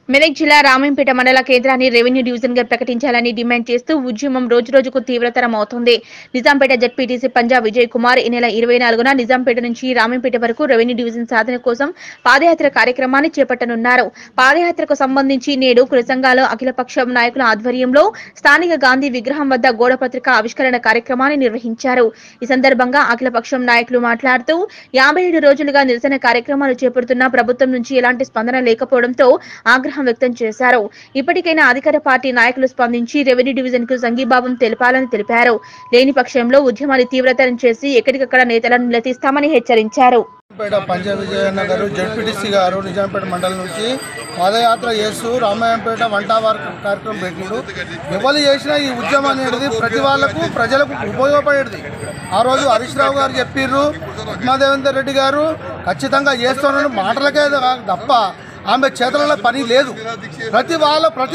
మెదక్ జిల్లా రామాయంపేట మండల కేంద్రాన్ని రెవెన్యూ డివిజన్ గా ప్రకటించాలని డిమాండ్ చేస్తూ ఉద్యమం రోజురోజుకు తీవ్రతరం అవుతోంది. నిజాంపేట జడ్పీటీసీ పంజాబ్ విజయ్ కుమార్ ఈ నెల 24న నిజాంపేట నుంచి రామాయంపేట వరకు రెవెన్యూ డివిజన్ సాధన కోసం పాదయాత్ర కార్యక్రమాన్ని చేపట్టనున్నారు. పాదయాత్రకు సంబంధించి నేడు కుల సంఘాల అఖిలపక్ష నాయకుల ఆధ్వర్యంలో స్థానిక గాంధీ విగ్రహం వద్ద గోడ పత్రిక ఆవిష్కరణ కార్యక్రమాన్ని నిర్వహించారు. ఈ సందర్భంగా అఖిలపక్షం నాయకులు మాట్లాడుతూ 57 రోజులుగా నిరసన కార్యక్రమాలు చేపడుతున్న ప్రభుత్వం నుంచి ఎలాంటి స్పందన లేకపోవడంతో ఆగ్రహం వ్యక్తం చేశారు. ఇప్పటికైనా అధికార పార్టీ నాయకులు స్పందించి రెవెన్యూ డివిజన్ కు సంఘీభావం తెలపాలని తెలిపారు. లేని పక్షంలో ఉద్యమాన్ని తీవ్రతరం చేసి ఎక్కడికక్కడ నేతలను నిలదీస్తామని హెచ్చరించారు. పంజాబ్ విజయన్న గారు జడ్పీటీసీ గారు నిజాంపేట మండలం నుంచి పాదయాత్ర చేస్తూ రామాయంపేట వంటవార్ కార్యక్రమం పెట్టిండు. ఎవరు చేసినా ఈ ఉద్యమం అనేది ప్రతి వాళ్లకు ప్రజలకు ఉపయోగపడేది. ఆ రోజు హరీష్ రావు గారు చెప్పిర్రు, ఉమాదేవేందర్ రెడ్డి గారు ఖచ్చితంగా చేస్తున్నాను మాటలకే తప్ప ఆమె చేతులలో పని లేదు. ప్రతి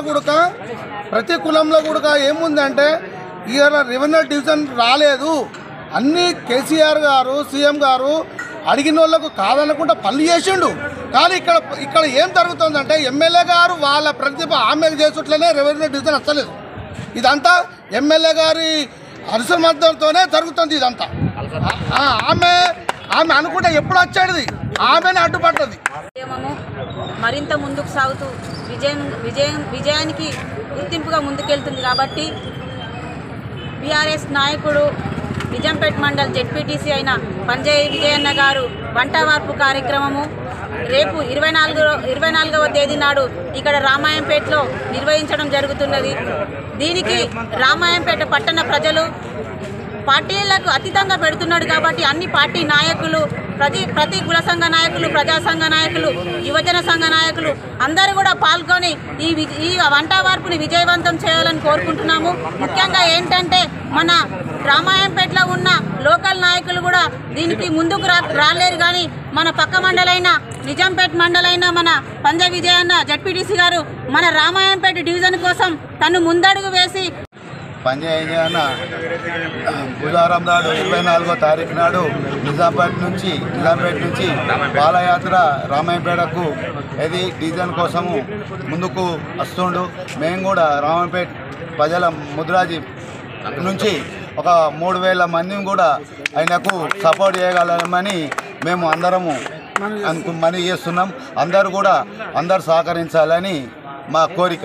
కులంలో కూడా ఏముందంటే ఇవాళ రెవెన్యూ డివిజన్ రాలేదు. అన్నీ కేసీఆర్ గారు సీఎం గారు అడిగిన వాళ్ళకు కాదనకుండా పనులు చేసిండు. కానీ ఇక్కడ ఏం జరుగుతుందంటే ఎమ్మెల్యే గారు వాళ్ళ ప్రతిభ ఆమె చేసుట్లనే రెవెన్యూ డివిజన్ వస్తలేదు. ఇదంతా ఎమ్మెల్యే గారి అనుసమర్థంతోనే జరుగుతుంది. ఇదంతా ఆమె అనుకుంటే ఎప్పుడు వచ్చేది ఆమెనే అడ్డుపడ్డది. మరింత ముందుకు సాగుతూ విజయానికి గుర్తింపుగా ముందుకెళ్తుంది. కాబట్టి బీఆర్ఎస్ నాయకుడు నిజాంపేట మండల్ జెడ్పీటీసీ అయిన పంజాబ్ విజయన్న గారు వంటవార్పు కార్యక్రమము రేపు 24వ తేదీ నాడు ఇక్కడ రామాయంపేటలో నిర్వహించడం జరుగుతున్నది. దీనికి రామాయంపేట పట్టణ ప్రజలు పార్టీలకు అతీతంగా పెడుతున్నాడు. కాబట్టి అన్ని పార్టీ నాయకులు, ప్రతి కుల సంఘ నాయకులు, ప్రజా సంఘ నాయకులు, యువజన సంఘ నాయకులు అందరూ కూడా పాల్గొని ఈ వంటవార్పుని విజయవంతం చేయాలని కోరుకుంటున్నాము. ముఖ్యంగా ఏంటంటే మన రామాయంపేటలో ఉన్న లోకల్ నాయకులు కూడా దీనికి ముందుకు రాలేరు. కానీ మన పక్క మండలైన నిజాంపేట మండలైన మన పంజాబ్ విజయన్న జడ్పీటీసీ గారు మన రామాయంపేట డివిజన్ కోసం తను ముందడుగు వేసి పంజాబ్ బుధవారం నాడు 24వ తారీఖు నాడు నిజాంపేట నుంచి పాదయాత్ర రామాయంపేటకు ఇది డివిజన్ కోసము ముందుకు వస్తుండు. మేము కూడా రామాయంపేట ప్రజల ముద్రాజీ నుంచి ఒక 3000 మందిని కూడా ఆయనకు సపోర్ట్ చేయగలమని మేము అందరము మనీ చేస్తున్నాం. అందరూ సహకరించాలని మా కోరిక.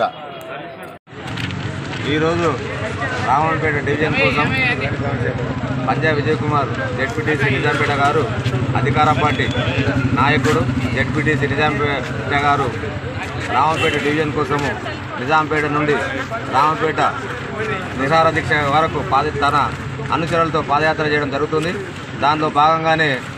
ఈరోజు రామాయంపేట డివిజన్ కోసం పంజాబ్ విజయ్ కుమార్ జడ్పీటీసీ నిజాంపేట గారు అధికార పార్టీ నాయకుడు జడ్పీటీసీ నిజాంపేట గారు రామాయంపేట డివిజన్ కోసము నిజాంపేట నుండి రామాయంపేట నిరాహార దీక్ష వరకు తన అనుచరులతో పాదయాత్ర చేయడం జరుగుతుంది. దానిలో భాగంగానే